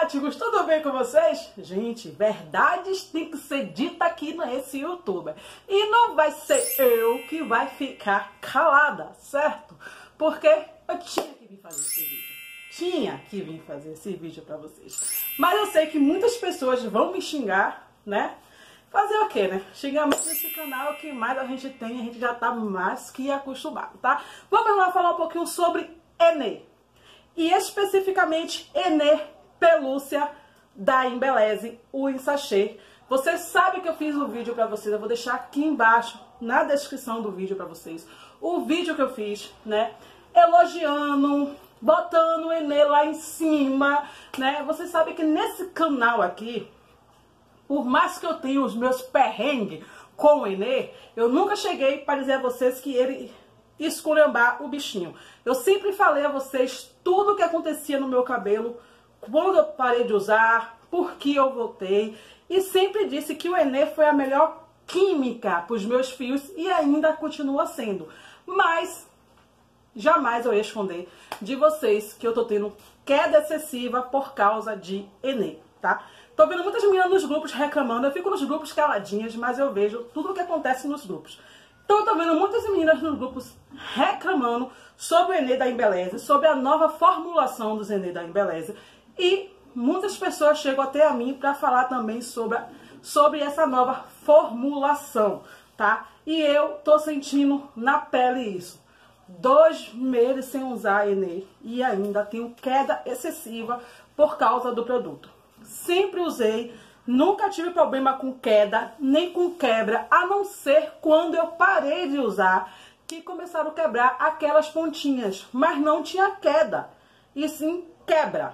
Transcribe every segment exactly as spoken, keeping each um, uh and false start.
fanáticos, tudo bem com vocês? Gente, verdades tem que ser dita aqui nesse youtuber. E não vai ser eu que vai ficar calada, certo? Porque eu tinha que vir fazer esse vídeo. Tinha que vir fazer esse vídeo pra vocês. Mas eu sei que muitas pessoas vão me xingar, né? Fazer o quê, né? Xingamento nesse canal, o que mais a gente tem, a gente já tá mais que acostumado, tá? Vamos lá falar um pouquinho sobre Enê. E especificamente Enê Pelúcia da Embeleze, o em sachê. Você sabe que eu fiz um vídeo pra vocês, eu vou deixar aqui embaixo, na descrição do vídeo pra vocês, o vídeo que eu fiz, né? Elogiando, botando o Enê lá em cima, né? Você sabe que nesse canal aqui, por mais que eu tenha os meus perrengues com o Enê, eu nunca cheguei para dizer a vocês que ele esculhambar o bichinho. Eu sempre falei a vocês tudo o que acontecia no meu cabelo, quando eu parei de usar, por que eu voltei. E sempre disse que o Enê foi a melhor química para os meus fios e ainda continua sendo. Mas jamais eu ia esconder de vocês que eu tô tendo queda excessiva por causa de Enê, tá? Tô vendo muitas meninas nos grupos reclamando, eu fico nos grupos caladinhas, mas eu vejo tudo o que acontece nos grupos. Então eu tô vendo muitas meninas nos grupos reclamando sobre o Enê da Embeleze, sobre a nova formulação do Enê da Embeleze. E muitas pessoas chegam até a mim para falar também sobre, a, sobre essa nova formulação, tá? E eu tô sentindo na pele isso. Dois meses sem usar Enê e ainda tenho queda excessiva por causa do produto. Sempre usei, nunca tive problema com queda, nem com quebra, a não ser quando eu parei de usar, que começaram a quebrar aquelas pontinhas, mas não tinha queda, e sim quebra.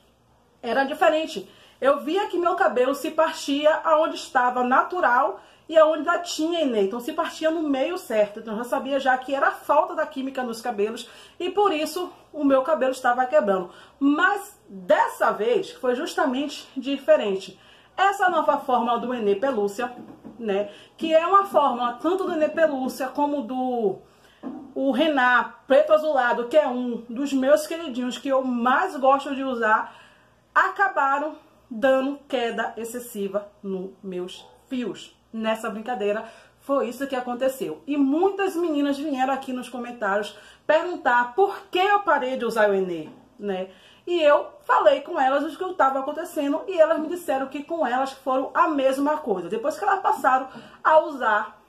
Era diferente. Eu via que meu cabelo se partia aonde estava natural e aonde já tinha Enê, então se partia no meio certo. Então eu já sabia já que era falta da química nos cabelos e por isso o meu cabelo estava quebrando. Mas dessa vez foi justamente diferente. Essa nova fórmula do Enê Pelúcia, né, que é uma fórmula tanto do Enê Pelúcia como do o Rená Preto Azulado, que é um dos meus queridinhos que eu mais gosto de usar, acabaram dando queda excessiva nos meus fios. Nessa brincadeira, foi isso que aconteceu. E muitas meninas vieram aqui nos comentários perguntar por que eu parei de usar o Enê, né? E eu falei com elas o que estava acontecendo e elas me disseram que com elas foram a mesma coisa. Depois que elas passaram a usar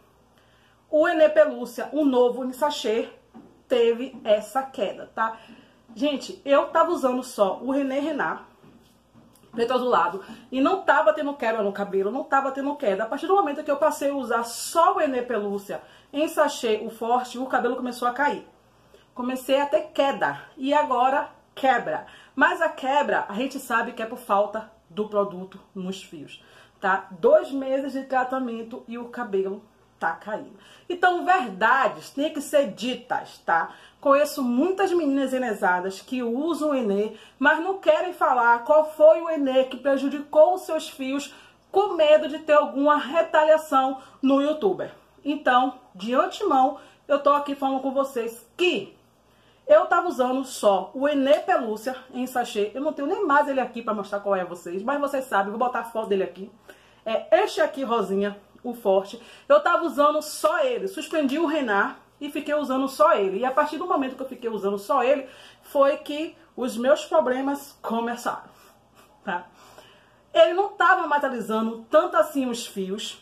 o Enê Pelúcia, o novo em sachê, teve essa queda, tá? Gente, eu tava usando só o Enê Rená Preto Azulado e não tava tendo queda no cabelo, não tava tendo queda. A partir do momento que eu passei a usar só o Enê Pelúcia em sachê, o forte, o cabelo começou a cair. Comecei a ter queda e agora quebra. Mas a quebra a gente sabe que é por falta do produto nos fios, tá? Dois meses de tratamento e o cabelo tá caindo. Então, verdades têm que ser ditas, tá? Conheço muitas meninas enesadas que usam o Enê, mas não querem falar qual foi o Enê que prejudicou os seus fios com medo de ter alguma retaliação no youtuber. Então, de antemão, eu tô aqui falando com vocês que eu tava usando só o Enê Pelúcia em sachê. Eu não tenho nem mais ele aqui pra mostrar qual é a vocês, mas vocês sabem, vou botar a foto dele aqui. É este aqui, rosinha, o forte. Eu tava usando só ele. Suspendi o Rená e fiquei usando só ele. E a partir do momento que eu fiquei usando só ele, foi que os meus problemas começaram, tá? Ele não tava mais alisando tanto assim os fios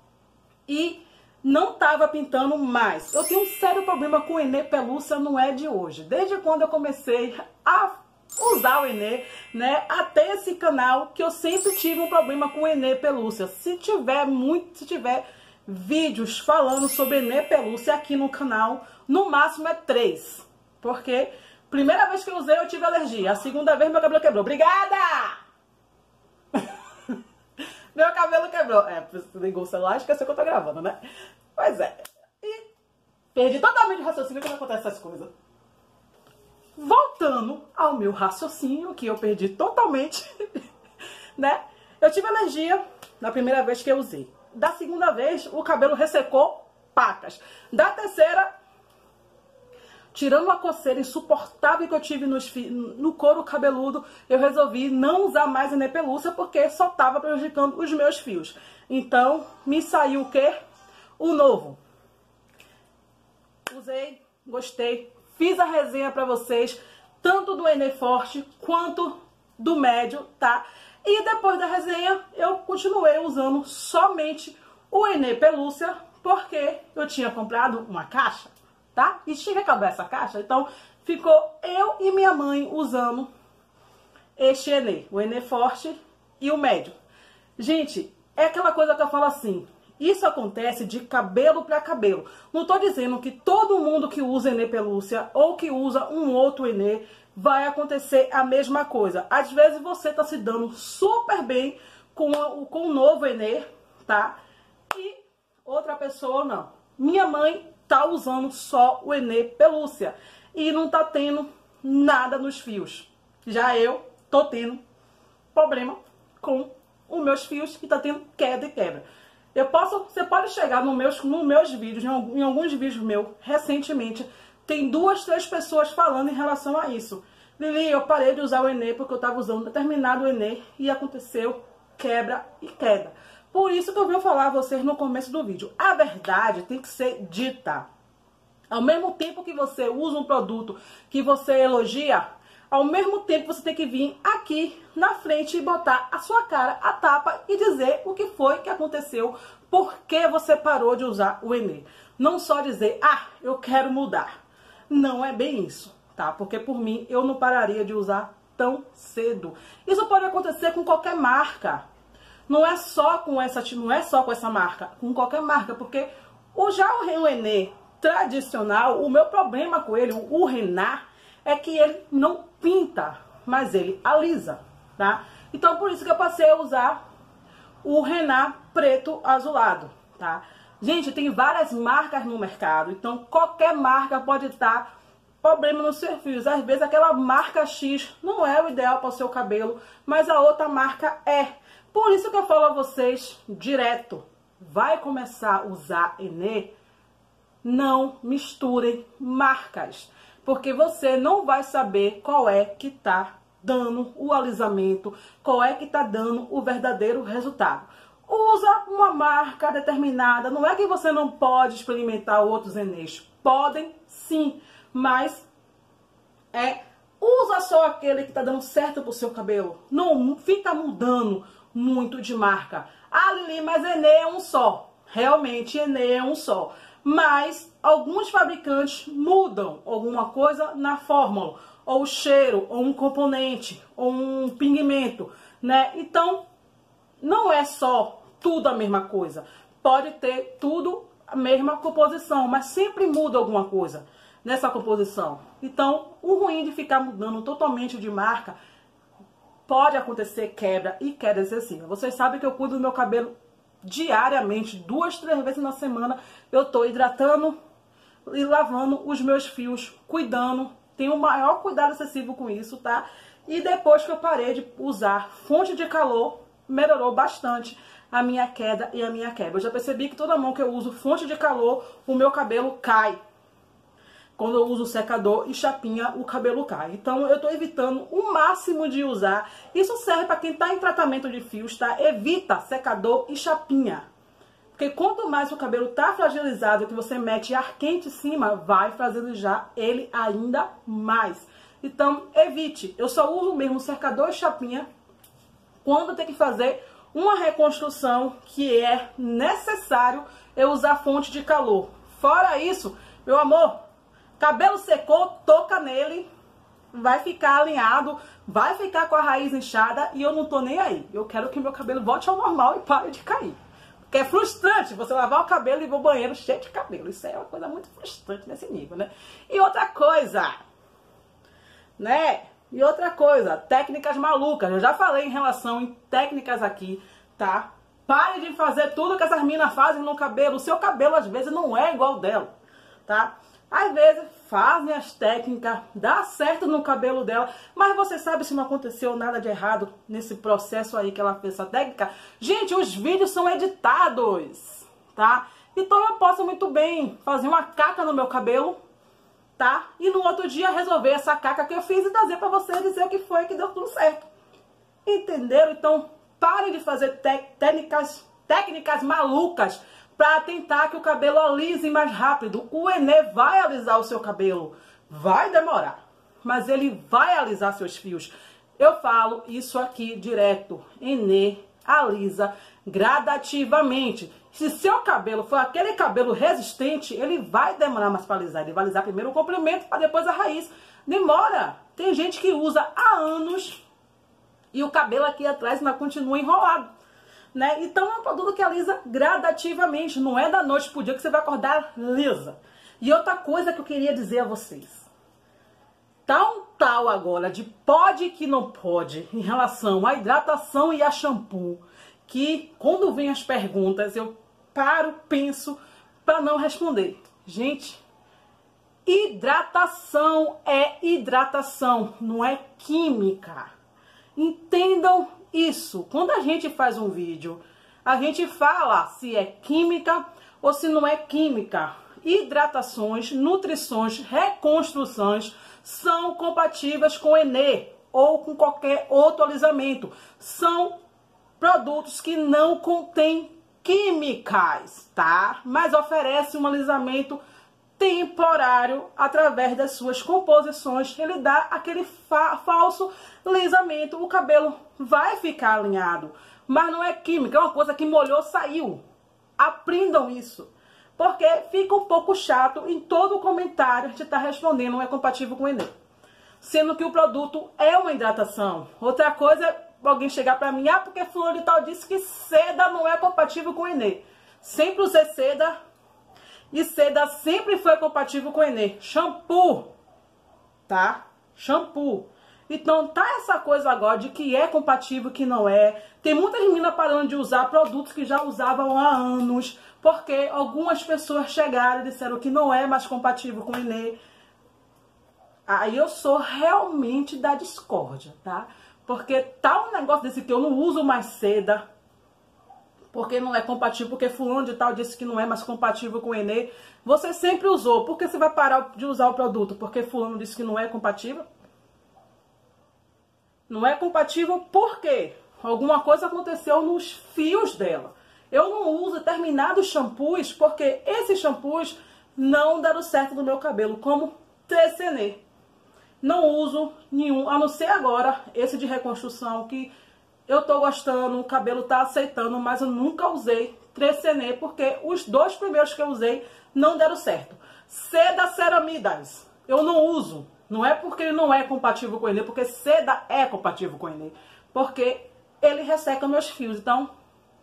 e não tava pintando mais. Eu tenho um sério problema com o Enê Pelúcia, não é de hoje. Desde quando eu comecei a usar o Enê, né, até esse canal, que eu sempre tive um problema com o Enê Pelúcia. Se tiver muito, se tiver vídeos falando sobre Enê Pelúcia aqui no canal, no máximo é três. Porque primeira vez que eu usei eu tive alergia, a segunda vez meu cabelo quebrou. Obrigada! Meu cabelo quebrou. É, ligou o celular e esqueceu que eu tô gravando, né? Pois é. E perdi totalmente o raciocínio quando acontece essas coisas. Voltando ao meu raciocínio, que eu perdi totalmente, né? Eu tive alergia na primeira vez que eu usei. Da segunda vez, o cabelo ressecou pacas. Da terceira, tirando a coceira insuportável que eu tive nos, no couro cabeludo, eu resolvi não usar mais Enê Pelúcia porque só estava prejudicando os meus fios. Então, me saiu o quê? O novo. Usei, gostei, fiz a resenha pra vocês, tanto do Enê Forte quanto do médio, tá? E depois da resenha, eu continuei usando somente o Enê Pelúcia, porque eu tinha comprado uma caixa, tá? E tinha que acabar essa caixa, então ficou eu e minha mãe usando este Enê, o Enê Forte e o médio. Gente, é aquela coisa que eu falo assim, isso acontece de cabelo para cabelo. Não tô dizendo que todo mundo que usa Enê Pelúcia ou que usa um outro Enê vai acontecer a mesma coisa. Às vezes você tá se dando super bem com, a, com o novo Enê, tá? E outra pessoa não. Minha mãe tá usando só o Enê Pelúcia e não tá tendo nada nos fios. Já eu tô tendo problema com os meus fios e tá tendo queda e quebra. Eu posso, você pode chegar no meus, no meus vídeos, em, em alguns vídeos meus, recentemente, tem duas, três pessoas falando em relação a isso. Lili, eu parei de usar o Enê porque eu estava usando determinado Enê e aconteceu quebra e queda. Por isso que eu vim falar a vocês no começo do vídeo. A verdade tem que ser dita. Ao mesmo tempo que você usa um produto que você elogia, ao mesmo tempo você tem que vir aqui na frente e botar a sua cara a tapa e dizer o que foi que aconteceu, por que você parou de usar o Enê. Não só dizer, ah, eu quero mudar. Não é bem isso, tá? Porque por mim eu não pararia de usar tão cedo. Isso pode acontecer com qualquer marca. Não é só com essa, não é só com essa marca, com qualquer marca, porque o já o Enê tradicional, o meu problema com ele, o Renar, é que ele não pinta, mas ele alisa, tá? Então por isso que eu passei a usar o Renar preto azulado, tá? Gente, tem várias marcas no mercado, então qualquer marca pode estar problema nos seus fios. Às vezes aquela marca X não é o ideal para o seu cabelo, mas a outra marca é. Por isso que eu falo a vocês direto, vai começar a usar Enê, não misturem marcas, porque você não vai saber qual é que tá dando o alisamento, qual é que tá dando o verdadeiro resultado. Usa uma marca determinada, não é que você não pode experimentar outros Enês, podem sim, mas é, usa só aquele que tá dando certo pro seu cabelo, não fica mudando muito de marca. Ah, Lili, mas Enê é um só, realmente Enê é um só. Mas alguns fabricantes mudam alguma coisa na fórmula, ou cheiro, ou um componente, ou um pigmento, né? Então, não é só tudo a mesma coisa. Pode ter tudo a mesma composição, mas sempre muda alguma coisa nessa composição. Então, o ruim de ficar mudando totalmente de marca, pode acontecer quebra e queda excessiva. Vocês sabem que eu cuido do meu cabelo diariamente, duas, três vezes na semana, eu tô hidratando e lavando os meus fios, cuidando, tenho o maior cuidado excessivo com isso, tá? E depois que eu parei de usar fonte de calor, melhorou bastante a minha queda e a minha quebra. Eu já percebi que toda mão que eu uso fonte de calor, o meu cabelo cai. Quando eu uso secador e chapinha, o cabelo cai. Então, eu tô evitando o máximo de usar. Isso serve para quem tá em tratamento de fios, tá? Evita secador e chapinha. Porque quanto mais o cabelo tá fragilizado, que você mete ar quente em cima, vai fragilizar ele ainda mais. Então, evite. Eu só uso mesmo secador e chapinha quando tem que fazer uma reconstrução que é necessário eu usar fonte de calor. Fora isso, meu amor, cabelo secou, toca nele, vai ficar alinhado, vai ficar com a raiz inchada e eu não tô nem aí. Eu quero que meu cabelo volte ao normal e pare de cair. Porque é frustrante você lavar o cabelo e ir pro banheiro cheio de cabelo. Isso é uma coisa muito frustrante nesse nível, né? E outra coisa, né? E outra coisa, técnicas malucas. Eu já falei em relação em técnicas aqui, tá? Pare de fazer tudo que essas minas fazem no cabelo. O seu cabelo, às vezes, não é igual dela, tá? Às vezes fazem as técnicas, dá certo no cabelo dela, mas você sabe se não aconteceu nada de errado nesse processo aí que ela fez essa técnica? Gente, os vídeos são editados, tá? Então eu posso muito bem fazer uma caca no meu cabelo, tá? E no outro dia resolver essa caca que eu fiz e trazer pra vocês e dizer o que foi que deu tudo certo. Entenderam? Então, parem de fazer técnicas, técnicas malucas pra tentar que o cabelo alise mais rápido. O Enê vai alisar o seu cabelo. Vai demorar, mas ele vai alisar seus fios. Eu falo isso aqui direto. Enê alisa gradativamente. Se seu cabelo for aquele cabelo resistente, ele vai demorar mais para alisar. Ele vai alisar primeiro o comprimento para depois a raiz. Demora. Tem gente que usa há anos e o cabelo aqui atrás ainda continua enrolado, né? Então é um produto que alisa gradativamente. Não é da noite pro dia que você vai acordar lisa. E outra coisa que eu queria dizer a vocês. Tá um tal agora de pode que não pode em relação à hidratação e a shampoo, que quando vem as perguntas eu paro, penso para não responder. Gente, hidratação é hidratação, não é química. Entendam isso. Quando a gente faz um vídeo, a gente fala se é química ou se não é química. Hidratações, nutrições, reconstruções são compatíveis com Enê ou com qualquer outro alisamento. São produtos que não contêm químicas, tá? Mas oferecem um alisamento temporário através das suas composições. Ele dá aquele fa falso lisamento. O cabelo vai ficar alinhado, mas não é química, é uma coisa que molhou, saiu. Aprendam isso. Porque fica um pouco chato em todo o comentário de estar respondendo não é compatível com o Enê. Sendo que o produto é uma hidratação. Outra coisa é alguém chegar pra mim, ah, porque fulano de tal disse que seda não é compatível com o Enê. Sempre usei seda e seda sempre foi compatível com o Enê. Shampoo, tá? Shampoo. Então tá essa coisa agora de que é compatível, que não é. Tem muitas meninas parando de usar produtos que já usavam há anos, porque algumas pessoas chegaram e disseram que não é mais compatível com o Enê. Aí eu sou realmente da discórdia, tá? Porque tá um negócio desse que eu não uso mais seda, porque não é compatível, porque fulano de tal disse que não é mais compatível com o Enê. Você sempre usou, por que você vai parar de usar o produto? Porque fulano disse que não é compatível? Não é compatível por quê? Alguma coisa aconteceu nos fios dela. Eu não uso determinados shampoos porque esses shampoos não deram certo no meu cabelo, como T C N. Não uso nenhum, a não ser agora esse de reconstrução que eu tô gostando, o cabelo tá aceitando, mas eu nunca usei T C N porque os dois primeiros que eu usei não deram certo. Seda Ceramidas, eu não uso. Não é porque ele não é compatível com o Enê, porque seda é compatível com o Enê. Porque ele resseca meus fios. Então,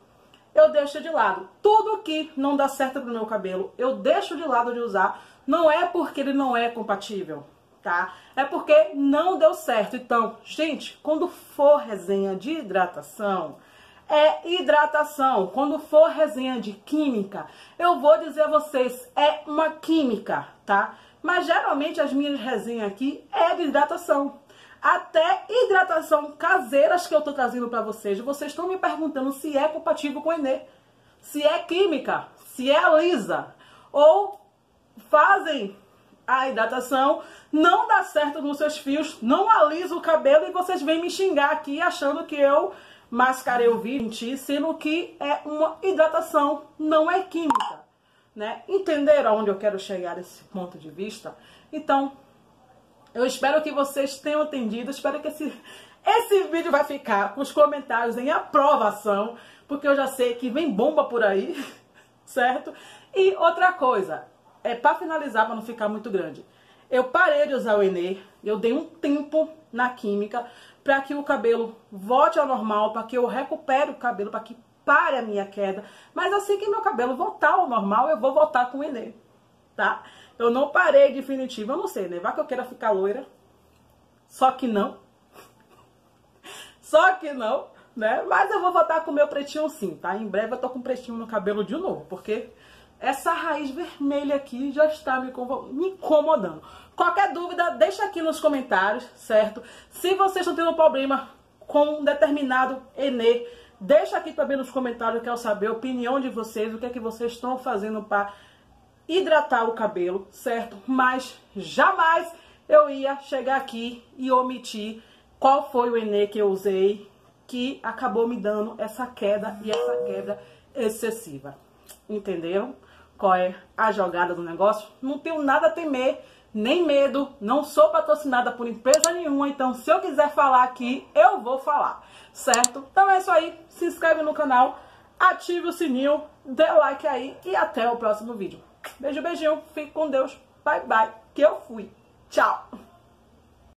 eu deixo de lado. Tudo que não dá certo pro meu cabelo, eu deixo de lado de usar. Não é porque ele não é compatível, tá? É porque não deu certo. Então, gente, quando for resenha de hidratação, é hidratação. Quando for resenha de química, eu vou dizer a vocês, é uma química, tá? Mas geralmente as minhas resenhas aqui é de hidratação. Até hidratação caseiras que eu tô trazendo pra vocês. Vocês estão me perguntando se é compatível com o Enê. Se é química, se é lisa. Ou fazem a hidratação, não dá certo nos seus fios, não alisa o cabelo e vocês vêm me xingar aqui achando que eu mascarei o vídeo, sendo que é uma hidratação, não é química. Né? Entenderam aonde eu quero chegar nesse ponto de vista? Então, eu espero que vocês tenham entendido. Espero que esse, esse vídeo vai ficar com os comentários em aprovação, porque eu já sei que vem bomba por aí, certo? E outra coisa, é para finalizar, para não ficar muito grande, eu parei de usar o Enê, eu dei um tempo na química para que o cabelo volte ao normal, para que eu recupere o cabelo, para que pare a minha queda. Mas assim que meu cabelo voltar ao normal, eu vou voltar com o Enê, tá? Eu não parei definitivo, eu não sei, né? Vai que eu queira ficar loira. Só que não. Só que não, né? Mas eu vou voltar com o meu pretinho sim, tá? Em breve eu tô com pretinho no cabelo de novo, porque essa raiz vermelha aqui já está me, me incomodando. Qualquer dúvida, deixa aqui nos comentários, certo? Se vocês estão tendo problema com um determinado Enê, deixa aqui também nos comentários, eu quero saber a opinião de vocês, o que é que vocês estão fazendo para hidratar o cabelo, certo? Mas jamais eu ia chegar aqui e omitir qual foi o Enê que eu usei que acabou me dando essa queda e essa queda excessiva. Entenderam qual é a jogada do negócio? Não tenho nada a temer, nem medo, não sou patrocinada por empresa nenhuma, então se eu quiser falar aqui, eu vou falar, certo? Então é isso aí, se inscreve no canal, ative o sininho, dê like aí e até o próximo vídeo. Beijo, beijinho, fique com Deus, bye bye, que eu fui, tchau!